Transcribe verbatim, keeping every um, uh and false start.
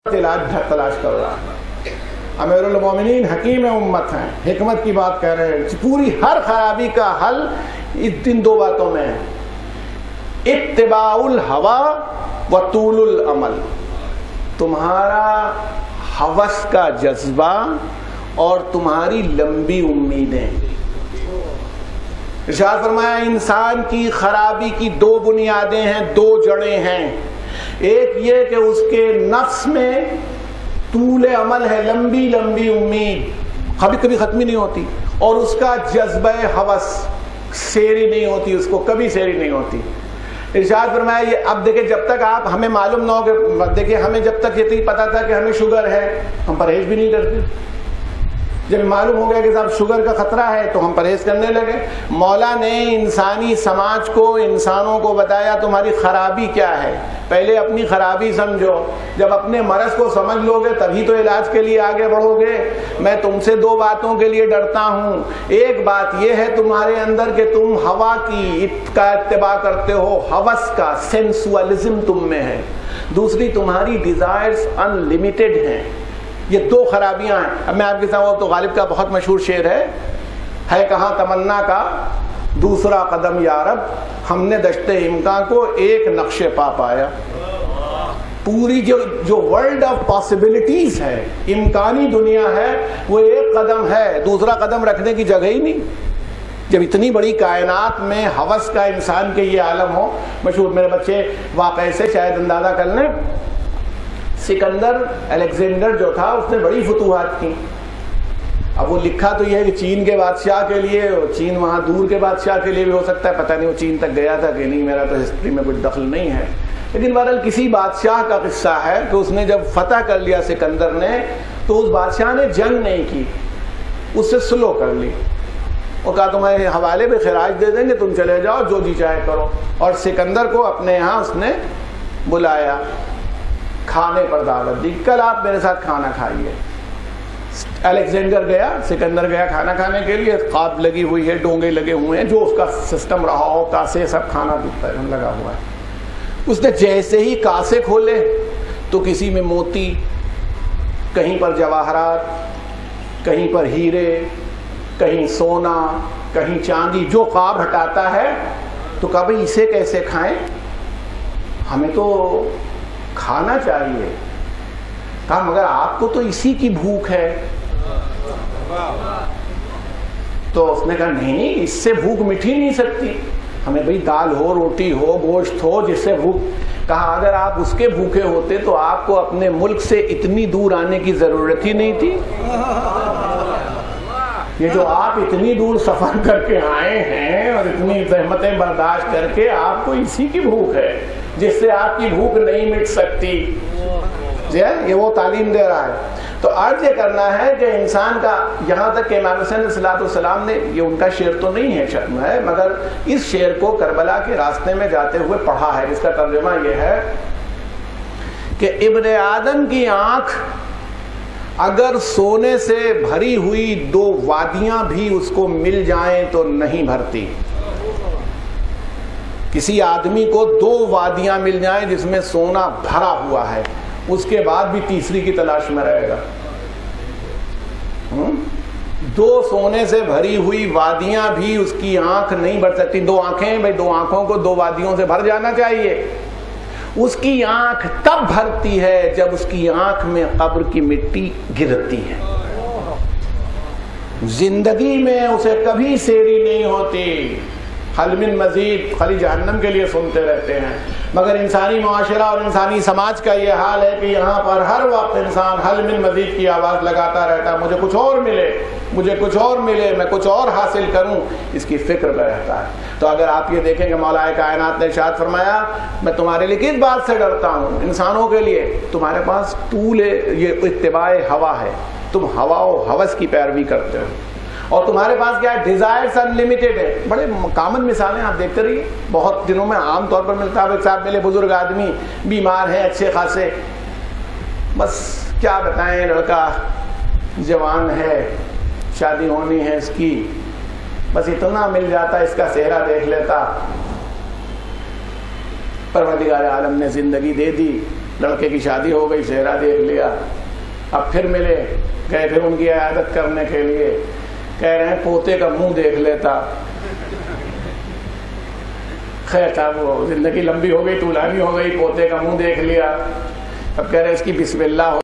علاج تلاش کر رہا ہے. امیر المومنین حکیم امت ہیں, حکمت کی بات کہہ رہے ہیں. پوری ہر خرابی کا حل ان دو باتوں میں ہے, اتباع الہوی و طول العمل. تمہارا ہوس کا جذبہ اور تمہاری لمبی امیدیں. ارشاد فرمایا انسان کی خرابی کی دو بنیادیں ہیں, دو جڑیں ہیں. ایک یہ کہ اس کے نفس میں طول عمل ہے, لمبی لمبی امید کبھی کبھی ختم نہیں ہوتی, اور اس کا جذبہ ہوس سیری نہیں ہوتی, اس کو کبھی سیری نہیں ہوتی. ارشاد فرمایا یہ اب دیکھیں جب تک آپ ہمیں معلوم نہ ہو کہ دیکھیں ہمیں جب تک یہ پتا تھا کہ ہمیں شوگر ہے ہم پرہیز بھی نہیں کرتے. جب معلوم ہو گیا کہ صاحب شوگر کا خطرہ ہے تو ہم پرہیز کرنے لگے. مولا نے انسانی سماج کو, انسانوں کو بتایا تمہاری خرابی کیا ہے, پہلے اپنی خرابی سمجھو, جب اپنے مرض کو سمجھ لو گے تبھی تو علاج کے لیے آگے بڑھو گے. میں تم سے دو باتوں کے لیے ڈرتا ہوں. ایک بات یہ ہے تمہارے اندر کہ تم ہوا کی کا اتباع کرتے ہو, ہوس کا سینسوالزم تم میں ہے. دوسری تمہاری ڈیزائرز ان لمیٹڈ ہیں. یہ دو خرابیاں ہیں. اب میں آپ کے سامنے, تو غالب کا بہت مشہور شعر ہے, ہے کہاں تمنا کا دوسرا قدم یا رب, ہم نے دشت امکان کو ایک نقش پا پایا. پوری جو جو ورلڈ آف پاسبلٹیز ہے, امکانی دنیا ہے, وہ ایک قدم ہے, دوسرا قدم رکھنے کی جگہ ہی نہیں. جب اتنی بڑی کائنات میں ہوس کا انسان کے یہ عالم ہو. مشہور میرے بچے واقعے سے شاید اندازہ کر لیں, سکندر الیگزینڈر جو تھا اس نے بڑی فتوحات کی. اب وہ لکھا تو یہ ہے کہ چین کے بادشاہ کے لیے, چین وہاں دور کے بادشاہ کے لیے بھی ہو سکتا ہے, پتہ نہیں وہ چین تک گیا تھا کہ نہیں, میرا تو ہسٹری میں کچھ دخل نہیں ہے. لیکن بہرحال کسی بادشاہ کا قصہ ہے کہ اس نے جب فتح کر لیا سکندر نے, تو اس بادشاہ نے جنگ نہیں کی, اس سے سلو کر لی, اور کہا تمہارے حوالے پہ خراج دے دیں گے, تم چلے جاؤ جو جی چاہے کرو. اور سکندر کو اپنے یہاں اس نے بلایا, کھانے پر دعوت دی, کل آپ میرے ساتھ کھانا کھائیے. الیگزینڈر گیا, سکندر گیا کھانا کھانے کے لیے, قاب لگی ہوئی ہے, ڈونگے لگے ہوئے ہیں, جو اس کا سسٹم رہا ہو, کاسے سب کھانا لگا ہوا ہے. اس نے جیسے ہی کاسے کھولے تو کسی میں موتی, کہیں پر جواہرات, کہیں پر ہیرے, کہیں سونا, کہیں چاندی, جو قاب ہٹاتا ہے. تو کہا بھئی اسے کیسے کھائیں, ہمیں تو کھانا چاہیے. کہا مگر آپ کو تو اسی کی بھوک ہے. تو اس نے کہا نہیں, اس سے بھوک مٹھی نہیں سکتی, ہمیں بھئی دال ہو, روٹی ہو, گوشت ہو, جس سے بھوک. کہا اگر آپ اس کے بھوکے ہوتے تو آپ کو اپنے ملک سے اتنی دور آنے کی ضرورت ہی نہیں تھی. یہ جو آپ اتنی دور سفر کر کے آئے ہیں اور اتنی زحمتیں برداشت کر کے, آپ کو اسی کی بھوک ہے جس سے آپ کی بھوک نہیں مٹ سکتی. جی یہ وہ تعلیم دے رہا ہے. تو عرض یہ کرنا ہے کہ انسان کا, یہاں تک کہ امام حسین علیہ السلام نے, یہ ان کا شعر تو نہیں ہے شرم ہے, مگر اس شعر کو کربلا کے راستے میں جاتے ہوئے پڑھا ہے. اس کا ترجمہ یہ ہے کہ ابن آدم کی آنکھ اگر سونے سے بھری ہوئی دو وادیاں بھی اس کو مل جائیں تو نہیں بھرتی. کسی آدمی کو دو وادیاں مل جائیں جس میں سونا بھرا ہوا ہے, اس کے بعد بھی تیسری کی تلاش میں رہے گا. دو سونے سے بھری ہوئی وادیاں بھی اس کی آنکھ نہیں بھر سکتی. دو آنکھیں, بھائی دو آنکھوں کو دو وادیوں سے بھر جانا چاہیے. اس کی آنکھ تب بھرتی ہے جب اس کی آنکھ میں قبر کی مٹی گرتی ہے. زندگی میں اسے کبھی سیری نہیں ہوتی. حل من مزید خالی جہنم کے لیے سنتے رہتے ہیں. مگر انسانی معاشرہ اور انسانی سماج کا یہ حال ہے کہ یہاں پر ہر وقت انسان حل من مزید کی آواز لگاتا رہتا ہے. مجھے کچھ اور ملے, مجھے کچھ اور ملے, میں کچھ اور حاصل کروں, اس کی فکر میں رہتا ہے. تو اگر آپ یہ دیکھیں کہ مولا کائنات نے ارشاد فرمایا میں تمہارے لیے کس بات سے ڈرتا ہوں, انسانوں کے لیے تمہارے پاس طول یہ اتباع ہوا ہے, تم ہوا و ہوس کی پیروی کرتے ہو, اور تمہارے پاس کیا ہے, ڈیزائرز انلیمیٹڈ ہے. بڑے کامن مثالیں آپ دیکھتے رہیے, بہت دنوں میں عام طور پر ملتا ہے. ایک صاحب ملے, بزرگ آدمی, بیمار ہیں اچھے خاصے, بس کیا بتائیں, لڑکا جوان ہے, شادی ہونی ہے اس کی, بس اتنا مل جاتا اس کا چہرہ دیکھ لیتا, پروردگار عالم نے زندگی دے دی, لڑکے کی شادی ہو گئی، چہرہ دیکھ لیا، اب پھر ملے، گئے پھر ان کی عیادت کرنے کے لیے، کہہ رہے ہیں پوتے کا منہ دیکھ لیتا۔ خیر تھا، وہ زندگی لمبی ہو گئی، طولانی ہو گئی، پوتے کا منہ دیکھ لیا، اب کہہ رہے اس کی بسم اللہ ہو